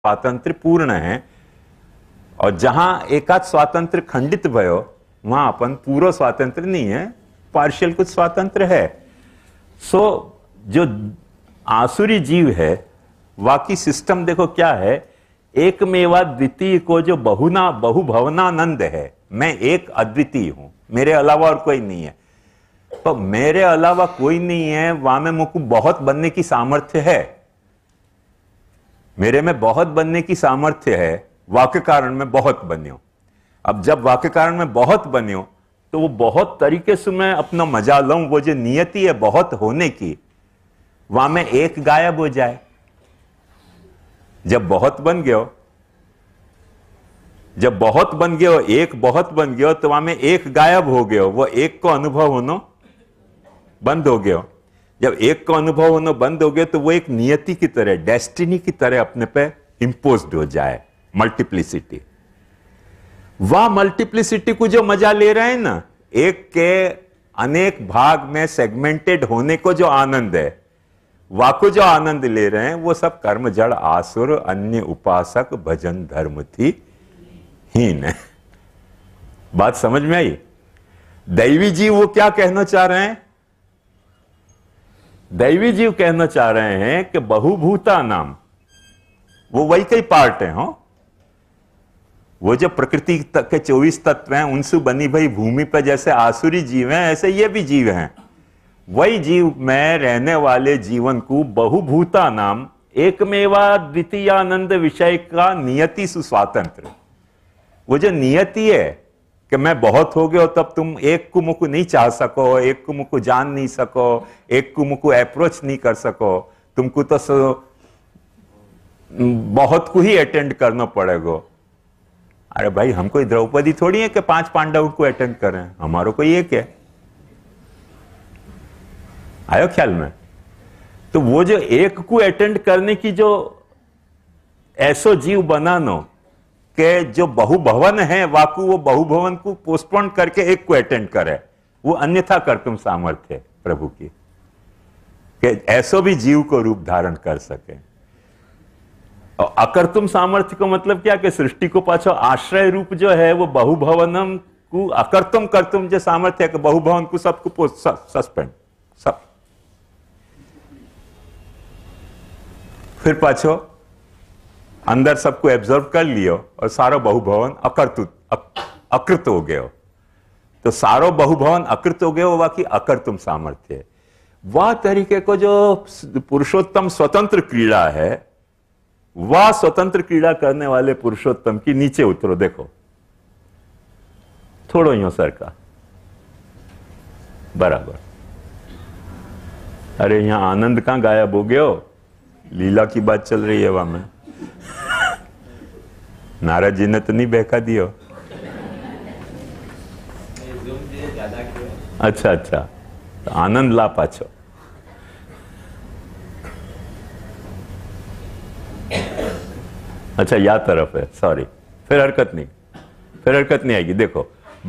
स्वातंत्र पूर्ण है, और जहां एकाध स्वातंत्र खंडित भयो वहां अपन पूरा स्वातंत्र नहीं है, पार्शियल कुछ स्वातंत्र है। सो जो आसुरी जीव है, वाकी सिस्टम देखो क्या है, एकमेवा द्वितीय को जो बहुभवनानंद है, मैं एक अद्वितीय हूं, मेरे अलावा और कोई नहीं है। तो मेरे अलावा कोई नहीं है, वहां में मुझको बहुत बनने की सामर्थ्य है, मेरे में बहुत बनने की सामर्थ्य है, वाक्य कारण में बहुत बन्यो। अब जब वाक्य कारण में बहुत बन्यो तो वो बहुत तरीके से मैं अपना मजा लूं, वो जो नियति है बहुत होने की, वहां में एक गायब हो जाए। जब बहुत बन गयो, जब बहुत बन गयो, एक बहुत बन गयो, तो वहां में एक गायब हो गयो, वो एक को अनुभव होना बंद हो गयो। जब एक को अनुभव होना बंद हो गया तो वो एक नियति की तरह, डेस्टिनी की तरह अपने पे इंपोज्ड हो जाए, मल्टीप्लिसिटी। वह मल्टीप्लिसिटी को जो मजा ले रहे हैं ना, एक के अनेक भाग में सेगमेंटेड होने को जो आनंद है, वाको जो आनंद ले रहे हैं, वो सब कर्म जड़ आसुर अन्य उपासक भजन धर्म थी हीन है। बात समझ में आई? दैवी जीव वो क्या कहना चाह रहे हैं? दैवी जीव कहना चाह रहे हैं कि बहुभूता नाम, वो वही कई पार्ट है। हो वो जो प्रकृति के 24 तत्व हैं, उनसे बनी भाई भूमि पर जैसे आसुरी जीव हैं, ऐसे ये भी जीव हैं। वही जीव में रहने वाले जीवन को बहुभूता नाम एकमेवा द्वितीयानंद विषय का नियति सुस्वातंत्र। वो जो नियति है कि मैं बहुत हो गया, तब तुम एक को मुझको नहीं चाह सको, एक को मुझको जान नहीं सको, एक को मुझको अप्रोच नहीं कर सको, तुमको तो बहुत को ही अटेंड करना पड़ेगा। अरे भाई, हम कोई द्रौपदी थोड़ी है कि 5 पांडव को अटेंड करें, हमारो कोई एक है। आयो ख्याल में? तो वो जो एक को अटेंड करने की जो ऐसो जीव बनानो के जो बहुभवन है, वाकु वो बहुभवन को पोस्टपोन करके एक को अटेंड करे, वो अन्यथा कर तुम सामर्थ्य है प्रभु की, कि ऐसो भी जीव को रूप धारण कर सके। और अकर्तुम सामर्थ्य को मतलब क्या, कि सृष्टि को पाछो आश्रय रूप जो है वो बहुभवनम को अकर्तुम करतुम जो सामर्थ्य है कि बहुभवन को सबको सस्पेंड सब, फिर पाछो अंदर सबको एब्जॉर्व कर लियो और सारो बहुभवन अकृत हो गयो। तो सारो बहुभवन अकृत हो गयो, बाकी अकर्तुम सामर्थ्य है। वह तरीके को जो पुरुषोत्तम स्वतंत्र क्रीड़ा है, वह स्वतंत्र क्रीड़ा करने वाले पुरुषोत्तम की नीचे उतरो, देखो थोड़ो यो सर का बराबर। अरे यहां आनंद कहां गायब हो गयो? लीला की बात चल रही है वहां में। नारद जी ने तो नहीं बहका दियो। अच्छा अच्छा, तो आनंद ला पाछो। अच्छा, या तरफ है, सॉरी, फिर हरकत नहीं आएगी। देखो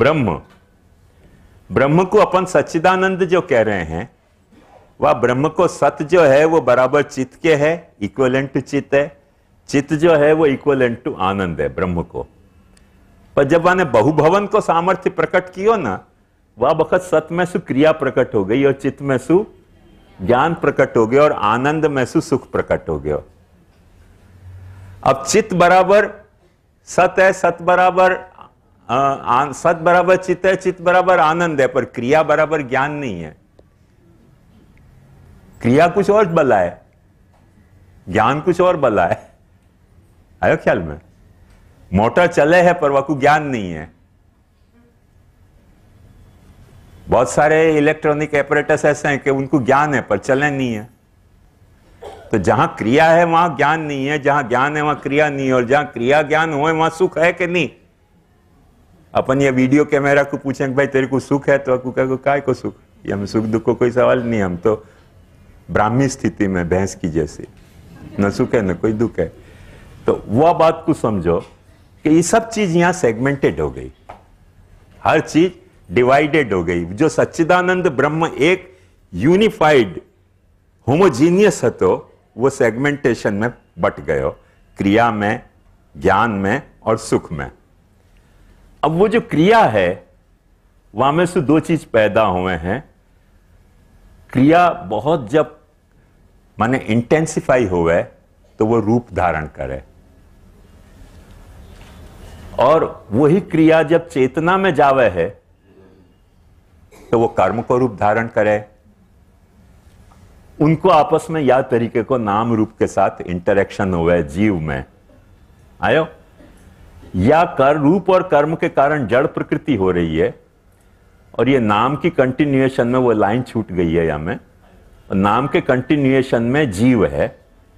ब्रह्म को अपन सच्चिदानंद जो कह रहे हैं, वह ब्रह्म को सत्य जो है वो बराबर चित्त के है, इक्वलेंट टू चित्त है। चित्त जो है वो इक्वलेंट टू आनंद है ब्रह्म को। पर जब मैंने बहुभवन को सामर्थ्य प्रकट किया ना, वह वक्त सत्य में सु क्रिया प्रकट हो गई और चित्त में सु ज्ञान प्रकट हो गया और आनंद में सु सुख प्रकट हो गया। अब चित्त बराबर सत है, सत बराबर चित्त है, चित्त बराबर आनंद है, पर क्रिया बराबर ज्ञान नहीं है। क्रिया कुछ और बला है, ज्ञान कुछ और बला है। आयो ख्याल में? मोटर चले है पर वाकू ज्ञान नहीं है। बहुत सारे इलेक्ट्रॉनिक एपरेटस ऐसे हैं कि उनको ज्ञान है पर चले नहीं है। तो जहां क्रिया है वहां ज्ञान नहीं है, जहां ज्ञान है वहां क्रिया नहीं है, और जहां क्रिया ज्ञान हो वहां सुख है कि नहीं? अपन ये वीडियो कैमरा को पूछेंगे भाई तेरे को सुख है, तो कहेगा काय को सुख? ये हम सुख दुख को कोई सवाल नहीं, हम तो ब्राह्मी स्थिति में भैंस की जैसी, न सुख है न कोई दुख है। तो वह बात को समझो कि ये सब चीज यहां सेगमेंटेड हो गई, हर चीज डिवाइडेड हो गई। जो सच्चिदानंद ब्रह्म एक यूनिफाइड होमोजीनियस हतो, वो सेगमेंटेशन में बट गयो क्रिया में, ज्ञान में और सुख में। अब वो जो क्रिया है वहां में से दो चीज पैदा हुए हैं। क्रिया बहुत जब माने इंटेंसिफाई हुए तो वो रूप धारण करे, और वही क्रिया जब चेतना में जावे है तो वो कर्म को रूप धारण करे। उनको आपस में या तरीके को नाम रूप के साथ इंटरेक्शन हुए जीव में आयो, या कर रूप और कर्म के कारण जड़ प्रकृति हो रही है, और ये नाम की कंटिन्यूएशन में वो लाइन छूट गई है यहां में, नाम के कंटिन्यूएशन में जीव है।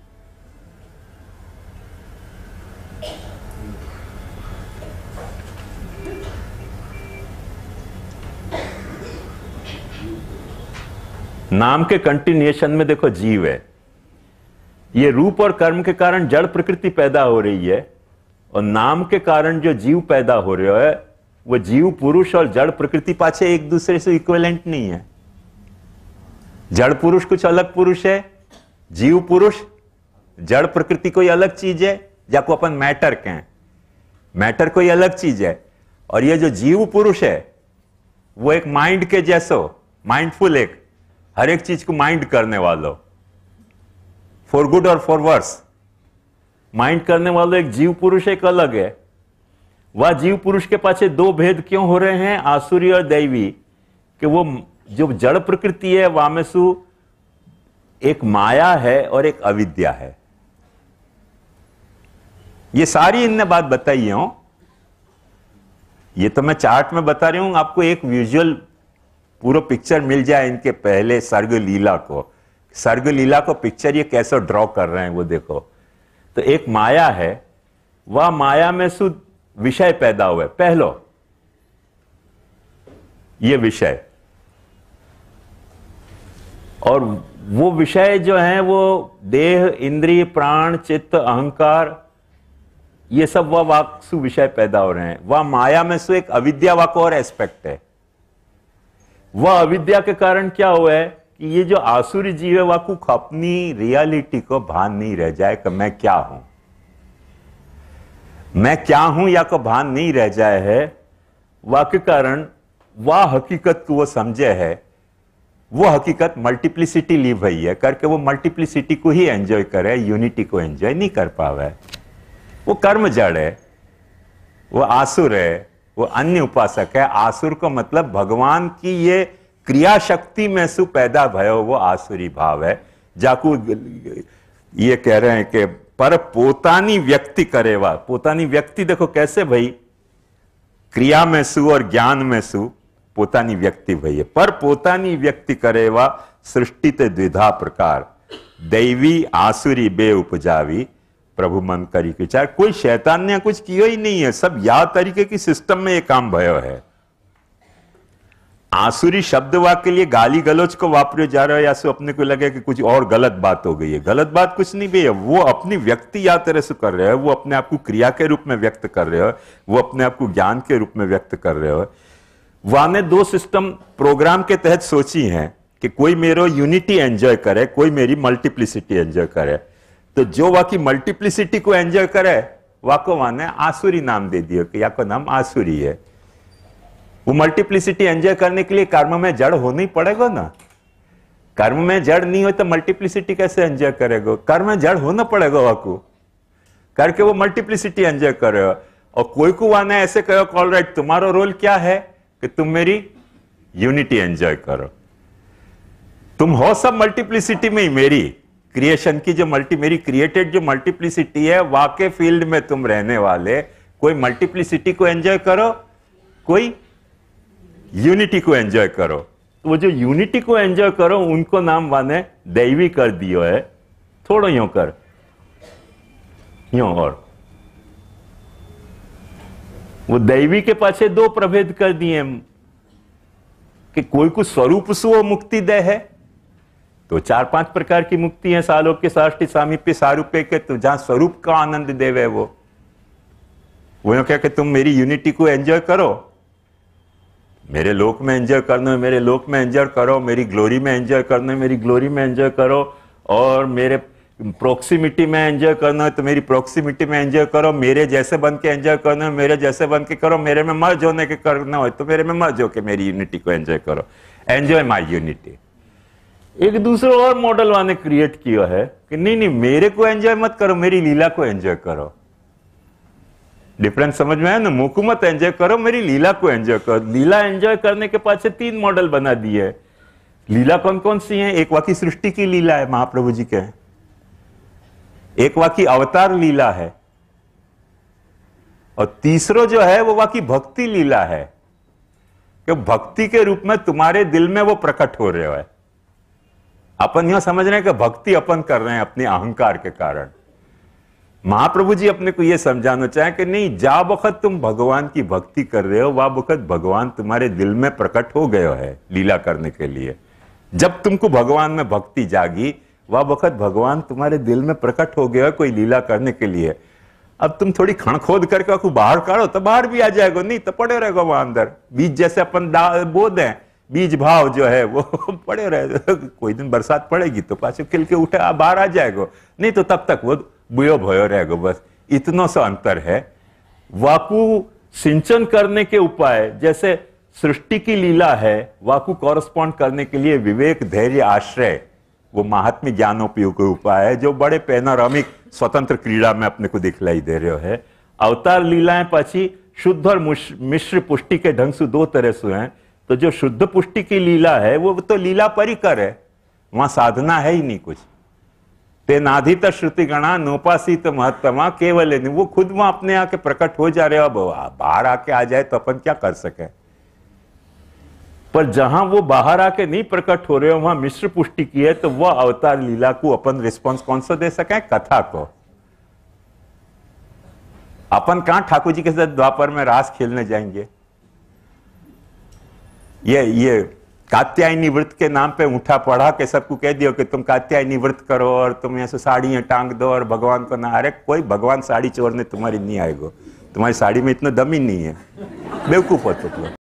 नाम के कंटिन्यूएशन में देखो जीव है। ये रूप और कर्म के कारण जड़ प्रकृति पैदा हो रही है, और नाम के कारण जो जीव पैदा हो रहा है वो जीव पुरुष और जड़ प्रकृति पाछे एक दूसरे से इक्विवेलेंट नहीं है। जड़ पुरुष कुछ अलग पुरुष है, जीव पुरुष, जड़ प्रकृति कोई अलग चीज है, जाको अपन मैटर कहें, मैटर कोई अलग चीज है। और ये जो जीव पुरुष है वो एक माइंड के जैसो, माइंडफुल, एक हर एक चीज को माइंड करने वालों, फॉर गुड और फॉर वर्स माइंड करने वालों एक जीव पुरुष एक अलग है। वह जीव पुरुष के पाछे दो भेद क्यों हो रहे हैं, आसुरी और दैवी, कि वो जो जड़ प्रकृति है वामेसु एक माया है और एक अविद्या है। ये सारी इनने बात बताई हो, ये तो मैं चार्ट में बता रही हूं, आपको एक विजुअल पूरा पिक्चर मिल जाए इनके पहले सर्ग लीला को। सर्ग लीला को पिक्चर ये कैसे ड्रॉ कर रहे हैं वो देखो। तो एक माया है, वह माया में सु विषय पैदा हुए, पहलो ये विषय, और वो विषय जो है वो देह, इंद्रिय, प्राण, चित्त, अहंकार, ये सब वह वाक्सु विषय पैदा हो रहे हैं। वह माया में से एक अविद्या वाक और एस्पेक्ट है। वह अविद्या के कारण क्या हुआ है कि ये जो आसुरी जीव है वाकु अपनी रियलिटी को भान नहीं रह जाए कि मैं क्या हूं, मैं क्या हूं या को भान नहीं रह जाए है। वह के कारण वह हकीकत को वो समझे है, वो हकीकत मल्टीप्लिसिटी ली भई है करके वो मल्टीप्लिसिटी को ही एंजॉय करे, यूनिटी को एंजॉय नहीं कर पावे। वो कर्म जड़ है, वो आसुर है, वो अन्य उपासक है। आसुर को मतलब भगवान की ये क्रिया शक्ति में सु पैदा भयो वो आसुरी भाव है। जाकू ये कह रहे हैं कि पर पोतानी व्यक्ति करेवा, पोतानी व्यक्ति देखो कैसे भाई, क्रिया में सु और ज्ञान में सु पोतानी व्यक्ति भाई है। पर पोतानी व्यक्ति करेवा सृष्टि ते द्विधा प्रकार, दैवी आसुरी बे उपजावी प्रभु मन करी विचार। कोई शैतान ने कुछ किया ही नहीं है, सब या तरीके की सिस्टम में ये काम भयो है। आसुरी शब्द वाक्य के लिए गाली गलौज को वापरे जा रहा है, या सो अपने को लगे कि कुछ और गलत बात हो गई है। गलत बात कुछ नहीं भी है, वो अपनी व्यक्ति या तरह से कर रहे हो, वो अपने आप को क्रिया के रूप में व्यक्त कर रहे हो, वो अपने आप को ज्ञान के रूप में व्यक्त कर रहे हो। वहां ने दो सिस्टम प्रोग्राम के तहत सोची है कि कोई मेरा यूनिटी एंजॉय करे, कोई मेरी मल्टीप्लिसिटी एंजॉय करे। तो जो वाकी मल्टीप्लिसिटी को एंजॉय करे वाको वाने आसुरी नाम दे दियो कि या को नाम आसुरी है। वो मल्टीप्लिसिटी एंजॉय करने के लिए कर्म में जड़ होना ही पड़ेगा ना। कर्म में जड़ नहीं हो तो मल्टीप्लिसिटी कैसे एंजॉय करेगा? कर्म में जड़ होना पड़ेगा वाको करके वो मल्टीप्लिसिटी एंजॉय करे। और कोई को वाने ऐसे कहो ऑल राइट, तुम्हारा रोल क्या है कि तुम मेरी यूनिटी एंजॉय करो। तुम हो सब मल्टीप्लिसिटी में ही, मेरी क्रिएशन की जो मेरी क्रिएटेड जो मल्टीप्लिसिटी है वाके फील्ड में तुम रहने वाले, कोई मल्टीप्लिसिटी को एंजॉय करो, कोई यूनिटी को एंजॉय करो। तो वो जो यूनिटी को एंजॉय करो उनको नाम वाने दैवी कर दियो है। थोड़ा यूं कर, यूं, और वो दैवी के पाछे दो प्रभेद कर दिए कि कोई को स्वरूप से वो मुक्ति दे है, तो 4-5 प्रकार की मुक्ति है, सालोक्य, साष्टि, सामीप्य, सारूप्य के, तो जहां स्वरूप का आनंद देवे वो क्या कि तुम मेरी यूनिटी को एंजॉय करो, मेरे लोक में एंजॉय करना है मेरे लोक में एंजॉय करो, मेरी ग्लोरी में एंजॉय करना है मेरी ग्लोरी में एंजॉय करो, और मेरे प्रोक्सिमिटी में एंजॉय करना है तो मेरी प्रोक्सिमिटी में एंजॉय करो, मेरे जैसे बन के एंजॉय करना है मेरे जैसे बन के करो, मेरे में मर्ज होने के करना हो तो मेरे में मर्ज होके मेरी यूनिटी को एंजॉय करो, एंजॉय माई यूनिटी। एक दूसरा और मॉडल वाने क्रिएट किया है कि नहीं नहीं मेरे को एंजॉय मत करो, मेरी लीला को एंजॉय करो। डिफरेंस समझ में है ना? मुझको मत एंजॉय करो, मेरी लीला को एंजॉय करो। लीला एंजॉय करने के पास 3 मॉडल बना दिए। लीला कौन कौन सी है? एक वाकी सृष्टि की लीला है, महाप्रभु जी के, एक वाकी अवतार लीला है, और तीसरो जो है वो वाकी भक्ति लीला है कि भक्ति के रूप में तुम्हारे दिल में वो प्रकट हो रहे है। अपन यह समझ रहे हैं कि भक्ति अपन कर रहे हैं अपने अहंकार के कारण। महाप्रभु जी अपने को यह समझाना चाहे कि नहीं, जा वक्त तुम भगवान की भक्ति कर रहे हो वह वक्त भगवान तुम्हारे दिल में प्रकट हो गया है लीला करने के लिए। जब तुमको भगवान में भक्ति जागी वह वक्त भगवान तुम्हारे दिल में प्रकट हो गया है कोई लीला करने के लिए। अब तुम थोड़ी खण खोद करके बाहर काढ़ो तो बाहर भी आ जाएगा, नहीं तो पड़े रहेगा वहां अंदर। बीज जैसे अपन बो दें, बीज भाव जो है वो पड़े रहे, कोई दिन बरसात पड़ेगी तो पाछे खिल के उठे बाहर आ जाएगा, नहीं तो तब तक वो बुयो भयो रहेगा। बस इतना सा अंतर है। वाकु सिंचन करने के उपाय जैसे सृष्टि की लीला है, वाकु कॉरस्पॉन्ड करने के लिए विवेक धैर्य आश्रय वो महात्म्य ज्ञानोपयोग के उपाय है जो बड़े पैनोरामिक स्वतंत्र क्रीड़ा में अपने को दिखलाई दे रहे है। अवतार लीलाएं पाछी शुद्ध और मिश्र पुष्टि के ढंग से 2 तरह से हैं। तो जो शुद्ध पुष्टि की लीला है वो तो लीला परिकर है, वहां साधना है ही नहीं कुछ। ते नाधित श्रुति गणा नोपासित महत्तमा केवल नहीं, वो खुद वहां अपने आके प्रकट हो जा रहे हो। अब बाहर आके आ जाए तो अपन क्या कर सके। पर जहां वो बाहर आके नहीं प्रकट हो रहे हो वहां मिश्र पुष्टि की है, तो वह अवतार लीला को अपन रिस्पॉन्स कौन सा दे सके? कथा को। अपन कहां ठाकुर जी के साथ द्वापर में रास खेलने जाएंगे? ये कात्यायनी व्रत के नाम पे उठा पढ़ा के सबको कह दियो कि तुम कात्यायनी व्रत करो और तुम ऐसे साड़ियां टांग दो और भगवान को ना। अरे कोई भगवान साड़ी चोरने तुम्हारी नहीं आएगा, तुम्हारी साड़ी में इतना दम ही नहीं है, बेवकूफ हो तुम लोग।